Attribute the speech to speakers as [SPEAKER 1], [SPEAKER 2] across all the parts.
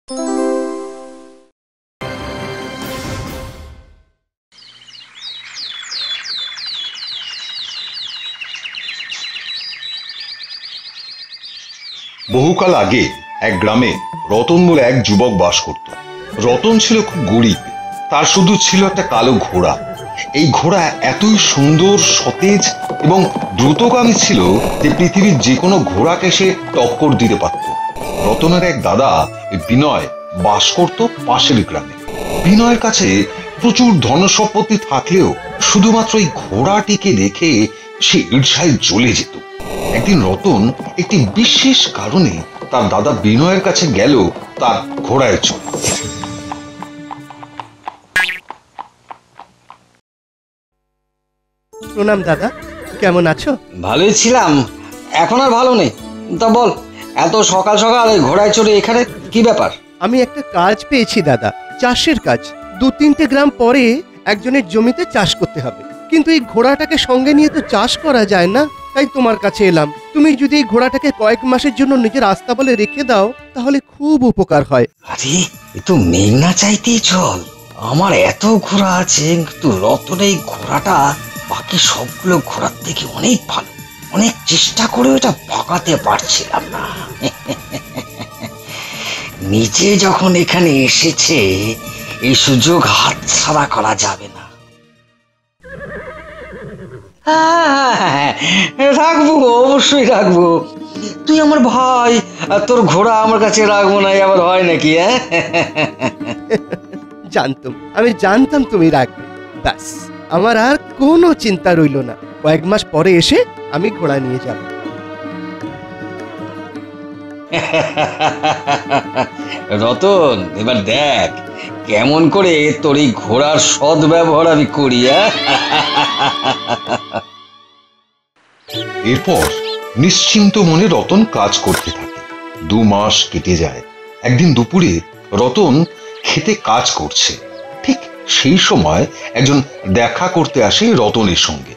[SPEAKER 1] বহুকাল আগে এক গ্রামে রতন বলে এক যুবক বাস করত। রতন ছিল খুব গরিব, তার শুধু ছিল একটা কালো ঘোড়া। এই ঘোড়া এতই সুন্দর, সতেজ এবং দ্রুতগামী ছিল যে পৃথিবীর যে কোনো ঘোড়াকে সে টক্কর দিতে পারত। রতনের এক দাদা বিনয় বাস করত পাশের গ্রামে। বিনয়ের কাছে প্রচুর ধনসম্পত্তি থাকলেও শুধুমাত্র এই ঘোড়াটিকে দেখে সে ঈর্ষায় জ্বলে যেত। একদিন রতন একটি বিশেষ কারণে তার দাদা বিনয়ের কাছে গেল তার ঘোড়ায় চড়ে।
[SPEAKER 2] প্রণাম দাদা, কেমন আছো?
[SPEAKER 3] ভালোই ছিলাম, এখন আর ভালো নেই। তা বল, এত সকাল সকাল ঘোড়ায় চড়ে এখানে কি ব্যাপার?
[SPEAKER 2] আমি একটা কাজ পেয়েছি দাদা, চাষের কাজ। 2-3টে গ্রাম পরে একজনের জমিতে চাষ করতে হবে, কিন্তু এই ঘোড়াটাকে সঙ্গে নিয়ে তো চাষ করা যায় না। তাই তোমার কাছে এলাম। তুমি যদি এই ঘোড়াটাকে কয়েক মাসের জন্য নিজের আস্তাবলে রেখে দাও তাহলে খুব উপকার হয়।
[SPEAKER 3] আরে এ তো মেঘনা চাইতেই চল। আমার এত ঘোড়া আছে, কিন্তু রতন এই ঘোড়াটা বাকি সবগুলো ঘোড়ার থেকে অনেক ভালো। অনেক চেষ্টা করে এটা ভাগাতে পারছিলাম না। নিজে যখন এখানে এসেছে, এই সুযোগ হাতছাড়া করা যাবে না। রাখবো, অবশ্যই রাখবো। তুই আমার ভাই, আর তোর ঘোড়া আমার কাছে রাখবো না আবার হয় নাকি?
[SPEAKER 2] আমি জানতাম তুমি রাখবে। ব্যাস, আমার আর কোনো চিন্তা রইল না। কয়েক মাস পরে এসে আমি ঘোড়া নিয়ে যাব।
[SPEAKER 3] রতন, এবার দেখ কেমন করে তোর এই ঘোড়ার সদ ব্যবহার আমি করি।
[SPEAKER 1] এরপর নিশ্চিন্ত মনে রতন কাজ করতে থাকে। 2 মাস কেটে যায়। একদিন দুপুরে রতন খেতে কাজ করছে, ঠিক সেই সময় একজন দেখা করতে আসে রতনের সঙ্গে।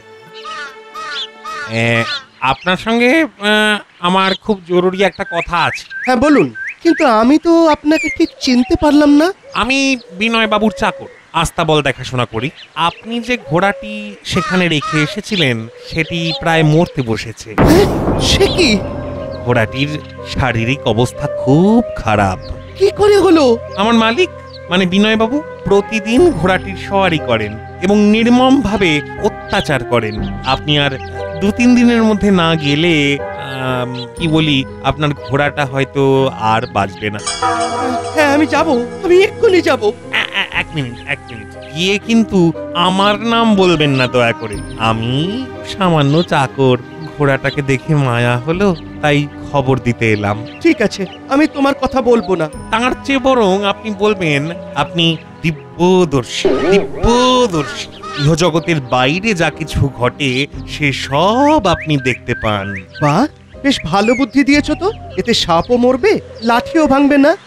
[SPEAKER 4] আপনার সঙ্গে আমার খুব জরুরি একটা কথা আছে।
[SPEAKER 2] হ্যাঁ বলুন, কিন্তু আমি তো আপনাকে ঠিক চিনতে পারলাম না।
[SPEAKER 4] আমি বিনয় বাবুর চাকর, আস্তাবল দেখাশোনা করি। আপনি যে ঘোড়াটি সেখানে রেখে এসেছিলেন সেটি প্রায় মরতে বসেছে।
[SPEAKER 2] সে কি?
[SPEAKER 4] ঘোড়াটির শারীরিক অবস্থা খুব খারাপ।
[SPEAKER 2] কি করে হলো?
[SPEAKER 4] আমার মালিক মানে বিনয় বাবু প্রতিদিন ঘোড়াটির সওয়ারি করেন এবং নির্মমভাবে অত্যাচার করেন। আপনি আর 2-3 দিনের মধ্যে না গেলে কি বলি, আপনার ঘোড়াটা হয়তো আর বাঁচবে না।
[SPEAKER 2] হ্যাঁ আমি যাব, আমি এক্ষুনি যাব।
[SPEAKER 4] এক মিনিট, গিয়ে কিন্তু আমার নাম বলবেন না দয়া করে। আমি সামান্য চাকর, ঘোড়াটাকে দেখে মায়া হলো তাই খবর দিতে এলাম।
[SPEAKER 2] ঠিক আছে, আমি তোমার কথা বলবো না।
[SPEAKER 4] তার চেয়ে বরং আপনি বলবেন আপনি দিব্যদর্শী। ইহজগতের বাইরে যা কিছু ঘটে সে সব আপনি দেখতে পান।
[SPEAKER 2] বাহ, বেশ ভালো বুদ্ধি দিয়েছো তো। এতে সাপও মরবে, লাঠিও ভাঙবে না।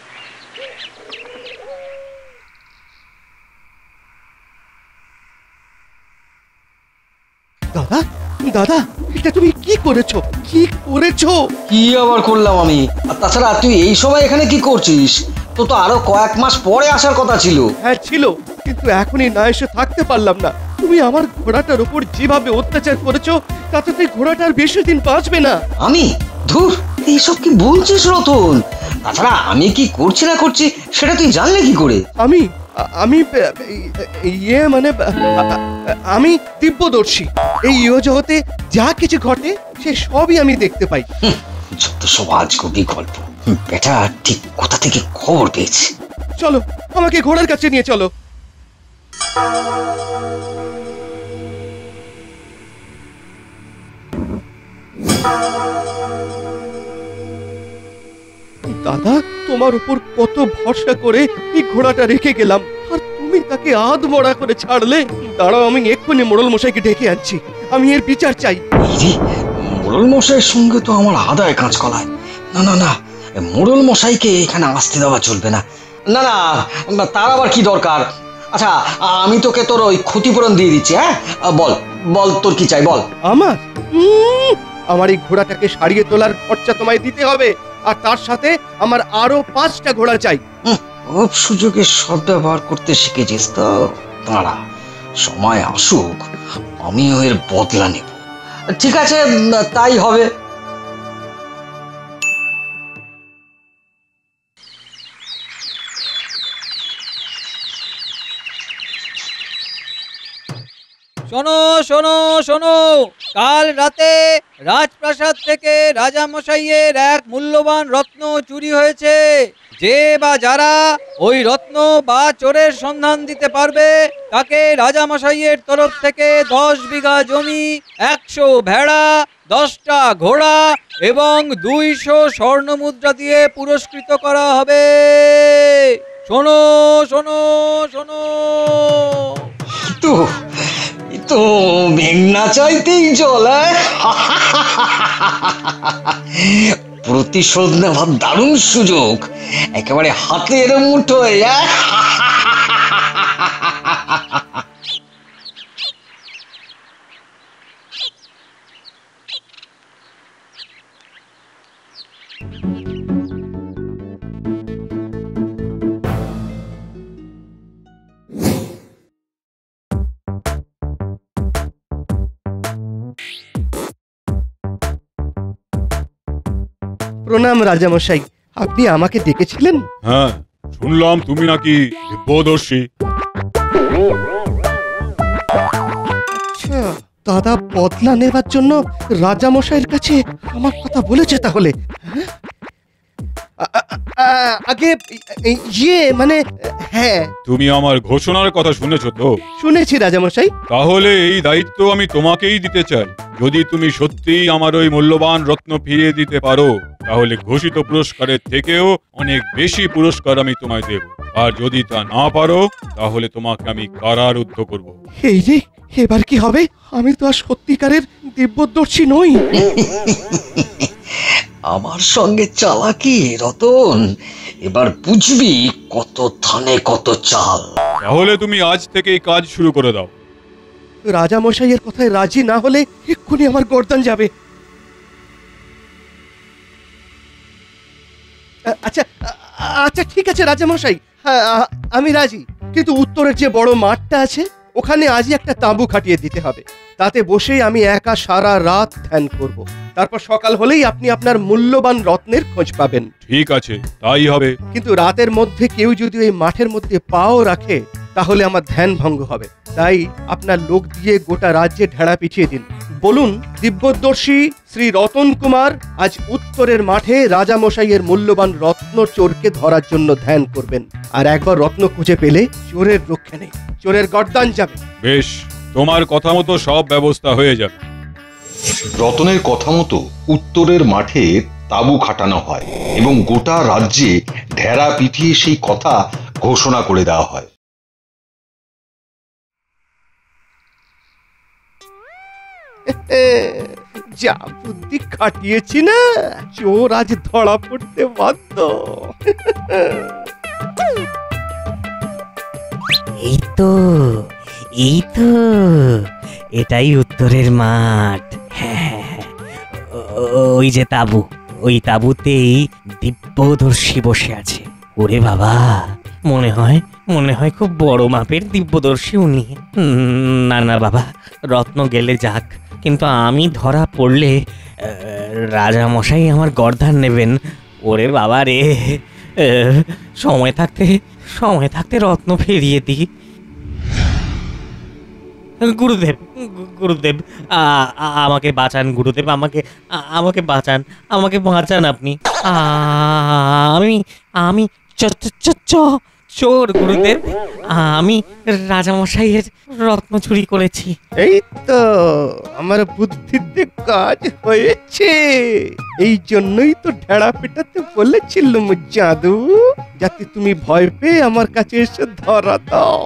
[SPEAKER 2] দাদা, দাদা, এটা তুমি কি করেছো? কি
[SPEAKER 3] আবার করলাম আমি? আর তাছাড়া তুই এই সময় এখানে কি করছিস? তো আরো কয়েক মাস পরে আসার কথা ছিল।
[SPEAKER 2] হ্যাঁ ছিল, কিন্তু এখনই না এসে থাকতে পারলাম না। তুমি আমার ঘোড়াটার উপর যেভাবে অত্যাচার করেছো তাতে তুই ঘোড়াটার বেশি দিন বাঁচবে না।
[SPEAKER 3] আমি? ধুর, এইসব কি বলছিস রতন? তাছাড়া আমি কি করছি না করছি সেটা তুই জানলে কি করে?
[SPEAKER 2] আমি আমি দিব্যদর্শী। এই ইহজগতে যা কিছু ঘটে সে সবই আমি দেখতে পাই।
[SPEAKER 3] যত সব আজগুবি গল্প। বেটা ঠিক কোথা থেকে খবর পেয়েছে।
[SPEAKER 2] চলো, আমাকে ঘোড়ার কাছে নিয়ে চলো। দাদা, তোমার উপর কত ভরসা করে এই ঘোড়াটা রেখে গেলাম, আর তুমি তাকে আধমরা করে ছাড়লে। দাঁড়াও, আমি এক্ষুনি মোড়ল মশাইকে ডেকে আনছি। আমি এর বিচার চাই।
[SPEAKER 3] মোড়ল মশাইয়ের সঙ্গে তো আমার আদায় কাজ কলায়। না না না, মোড়ল মশাইকে এখানে আসতে দেওয়া চলবে না। না না, তার আবার কি দরকার? আচ্ছা, আমি তোকে তোর ওই ক্ষতিপূরণ দিয়ে দিচ্ছি। হ্যাঁ বল বল, তোর কি চাই বল।
[SPEAKER 2] আমার এই ঘোড়াটাকে সারিয়ে তোলার খরচা তোমায় দিতে হবে। আর তার সাথে আমার আরো 5টা ঘোড়া চাই।
[SPEAKER 3] খুব সুযোগে সদ্ব্যবহার করতে শিখেছিস তো। দাঁড়া, সময় আসুক, আমিও এর বদলা নেব। ঠিক আছে, তাই হবে।
[SPEAKER 5] শোনো শোনো শোনো, কাল রাতে রাজপ্রাসাদ থেকে রাজামশাইয়ের এক মূল্যবান রত্ন চুরি হয়েছে। যে বা যারা ওই রত্ন বা চোরের সন্ধান দিতে পারবে তাকে রাজামশাইয়ের তরফ থেকে 10 বিঘা জমি, 100 ভেড়া, 10টা ঘোড়া এবং 200 স্বর্ণমুদ্রা দিয়ে পুরস্কৃত করা হবে। শোনো শোনো শোনো।
[SPEAKER 3] তো মেঘনা চাইতেই জল। প্রতিশোধ নেওয়ার দারুণ সুযোগ, একেবারে হাতের মুঠোয়।
[SPEAKER 2] প্রণাম রাজামশাই, আপনি আমাকে ডেকেছিলেন?
[SPEAKER 6] হ্যাঁ, শুনলাম তুমি নাকি দিব্যদর্শী।
[SPEAKER 2] আচ্ছা, দাদা বদলা নেবার জন্য রাজামশাইয়ের কাছে আমার কথা বলেছে তাহলে? হ্যাঁ? আগে মানে হ্যাঁ,
[SPEAKER 6] তুমি আমার ঘোষণার কথা শুনেছ তো?
[SPEAKER 2] শুনেছি রাজামশাই।
[SPEAKER 6] তাহলে এই দায়িত্ব আমি তোমাকেই দিতে চাই। যদি তুমি সত্যিই আমার ওই মূল্যবান রত্ন ফিরিয়ে দিতে পারো, তাহলে ঘোষিত পুরস্কারের থেকেও অনেক বেশি পুরস্কার আমি তোমায় দেব। আর যদি তা না পারো, তাহলে তোমাকে আমি কারারুদ্ধ করব।
[SPEAKER 2] এই রে, এবার কি হবে? আমি তো আর সত্যিকারের দিব্যদর্শী নই।
[SPEAKER 3] আমার সঙ্গে চালাকি রতন, এবার বুঝবি কত ধানে কত চাল।
[SPEAKER 6] তাহলে তুমি আজ থেকেই কাজ শুরু করে দাও।
[SPEAKER 2] রাজামশাইয়ের কথায় রাজি না হলে এক্ষুনি আমার গর্দান যাবে। আচ্ছা আচ্ছা, ঠিক আছে রাজামশাই, হ্যাঁ আমি রাজি। কিন্তু উত্তরের যে বড় মাঠটা আছে, ওখানে আজই একটা তাঁবু খাটিয়ে দিতে হবে। তাতে বসেই আমি একা সারা রাত ধ্যান করব। তারপর সকাল হলেই আপনি আপনার মূল্যবান রত্নের খোঁজ পাবেন।
[SPEAKER 6] ঠিক আছে, তাই হবে।
[SPEAKER 2] কিন্তু রাতের মধ্যে কেউ যদি ওই মাঠের মধ্যে পাও রাখে, তাহলে আমার ধ্যান ভঙ্গ হবে। তাই আপনার লোক দিয়ে গোটা রাজ্যে ঢেড়া পিছিয়ে দিন। বলুন, দিব্যদর্শী শ্রী রতন কুমার আজ উত্তরের মাঠে রাজামশাইয়ের মূল্যবান রত্ন চোরকে ধরার জন্য ধ্যান করবেন। আর একবার রত্ন খুঁজে পেলে চোরের রক্ষে নেই, চোরের গর্দান যাবে।
[SPEAKER 6] বেশ, তোমার কথা মতো সব ব্যবস্থা হয়ে যাবে।
[SPEAKER 1] রতনের কথা মতো উত্তরের মাঠে তাঁবু খাটানো হয় এবং গোটা রাজ্যে ঢেড়া পিটিয়ে সেই কথা ঘোষণা করে দেওয়া হয়।
[SPEAKER 2] যা বুদ্ধি খাটিয়েছি না, চোর আজ ধরা পড়তে বাধ্য।
[SPEAKER 7] এই তো এটাই উত্তরের মাঠ। হ্যাঁ, ওই যে তাঁবু, ওই তাঁবুতেই দিব্যদর্শী বসে আছে। ওরে বাবা, মনে হয় খুব বড় মাপের দিব্যদর্শী উনি। না না বাবা, রত্ন গেলে যাক, কিন্তু আমি ধরা পড়লে রাজামশাই আমার গর্দান নেবেন। ওরে বাবা রে, সময় থাকতে রত্ন ফিরিয়ে দিই। গুরুদেব, গুরুদেব, আমাকে বাঁচান গুরুদেব, আমাকে বাঁচান, আমাকে বাঁচান আপনি। আমি চোর গুরুদেব, আমি রাজামশাইয়ের রত্ন চুরি করেছি।
[SPEAKER 2] এই তো আমার বুদ্ধিতে কাজ হয়েছে। এই জন্যই তো ঢেড়া পেটাতে বলেছিলাম জাদু, যাতে তুমি ভয় পেয়ে আমার কাছে এসে ধরা দাও।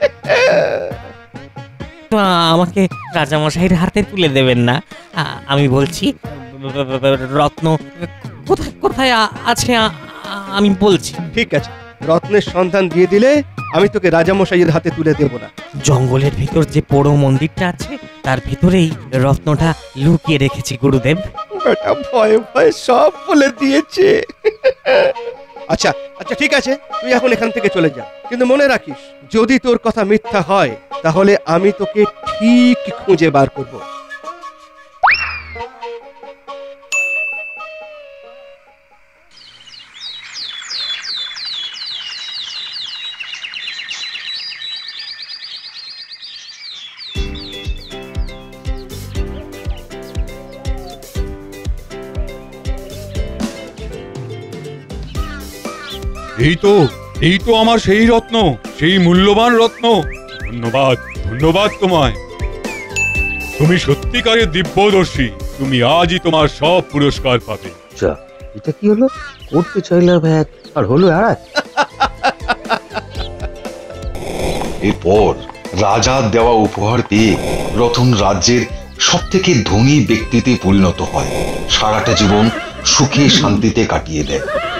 [SPEAKER 7] তো আমাকে রাজামশাইয়ের হাতে তুলে দেবেন না? আমি বলছি, রত্ন কোথায় আছে আমি বলছি।
[SPEAKER 2] ঠিক আছে, রত্নের সন্ধান দিয়ে দিলে আমি তোকে রাজামশাইয়ের হাতে তুলে দেব না।
[SPEAKER 7] জঙ্গলের ভিতর যে পোড়ো মন্দিরটা আছে, তার ভিতরেই রত্নটা লুকিয়ে রেখেছি গুরুদেব।
[SPEAKER 2] বেটা ভয়ে ভয়ে সব বলে দিয়েছে। আচ্ছা আচ্ছা ঠিক আছে, তুই এখন এখান থেকে চলে যা, কিন্তু মনে রাখিস যদি তোর কথা মিথ্যা হয় তাহলে আমি তোকে ঠিক খুঁজে বার করব।
[SPEAKER 6] এই তো আমার সেই রত্ন, সেই মূল্যবান রত্ন। ধন্যবাদ, ধন্যবাদ তোমায়। তুমি সত্যিকারের দিব্যদর্শী। তুমি আজই তোমার সব পুরস্কার পাবে।
[SPEAKER 3] আচ্ছা, এটা কি হলো? করতে চাইলাম এক আর হলো আর।
[SPEAKER 1] এরপর রাজার দেওয়া উপহার পেয়ে রতন রাজ্যের সব থেকে ধনী ব্যক্তিতে পরিণত হয়। সারাটা জীবন সুখে শান্তিতে কাটিয়ে দেয়।